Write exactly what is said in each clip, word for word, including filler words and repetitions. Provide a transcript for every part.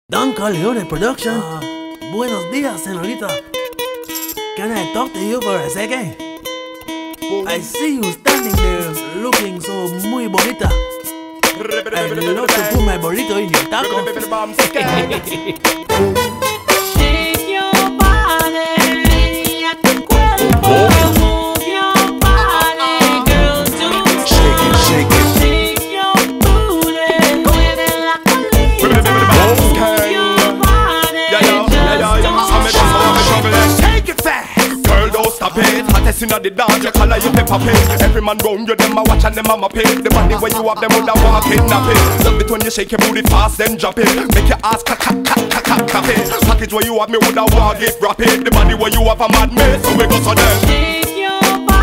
Don Corleone Production. Uh, buenos días, señorita. Can I talk to you for a second? I see you standing there looking so muy bonita. I'd love to put my burrito in your taco. Shake your body, a tu cuerpo. Move your body, girl, don't stop. Shake it, shake it. Shake your booty, mueve la colita. Move your body, just don't stop. Take it fast. Girl, don't stop it. Hottest inna the dance, you call her you pepper pig. Every man round you, them a watch and them a pay. The body where you have, them woulda wanna kidnap it. Love it when you shake your booty fast, then drop it. Make your ass clap, clap, clap, clap, clap, clap it. Package where you have, me woulda wanna get rapid. The body where you have a mad mess, so we go so then. Shake your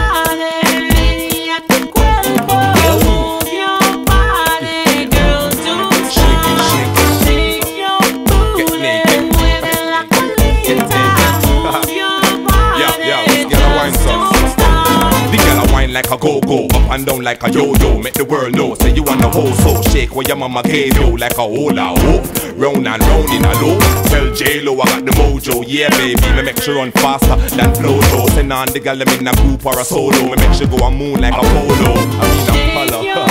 body, a tu cuerpo. Move your body, girl, don't stop. Shake it, shake it. Shake your booty, naked. mueve la colita. Move your body, Yeah, yeah, let's get a wine song. don't stop. The girl a wine like a go-go, up and down like a yo-yo. Make the world know, say you want the whole soul. Shake what your mama gave you like a hula hoop. Round and round in a loop. Tell J-Lo I got the mojo. Yeah, baby, me make sure run faster than Flojo. Send on the girl them in a group or a solo. Me make sure go a moon like a polo. I mean a Shake polo. your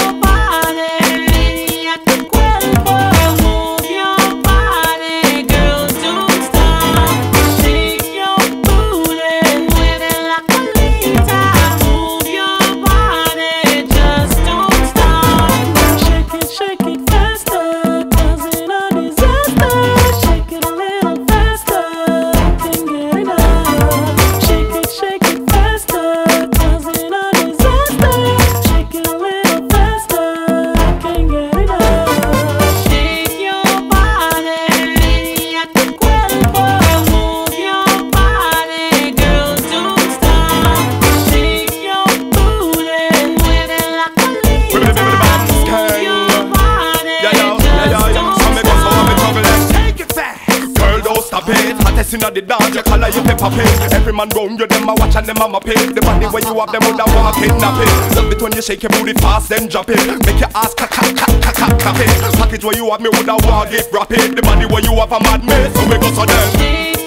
body, a tu cuerpo. Move your body, girl, don't stop. Shake your booty, mueve la colita. Move your body, just don't stop. Shake it, shake it faster, causing a disaster. Shake it a little faster, can't get enough. Shake it, shake it faster, causing a disaster. Shake it a little faster, can't get enough. Shake your body, a tu cuerpo. Move your body, girl, don't stop. Shake your booty, mueve la colita. Move your body, Yeah, yo, yeah, yo, yo. just So me don't go so me stop. trouble and take it fast. Girl, don't stop it. Hottest inna the dance, you call her you pepper pig. Every man round you, them a watch and them a pay. The body where you have, them woulda wanna kidnap it. Love it when you shake your booty fast, then drop it. Make your ass clap, clap, clap, clap, clap, clap it. Package where you have, me woulda wanna get rapid. The body where you have a mad mess, so we go so then. Shake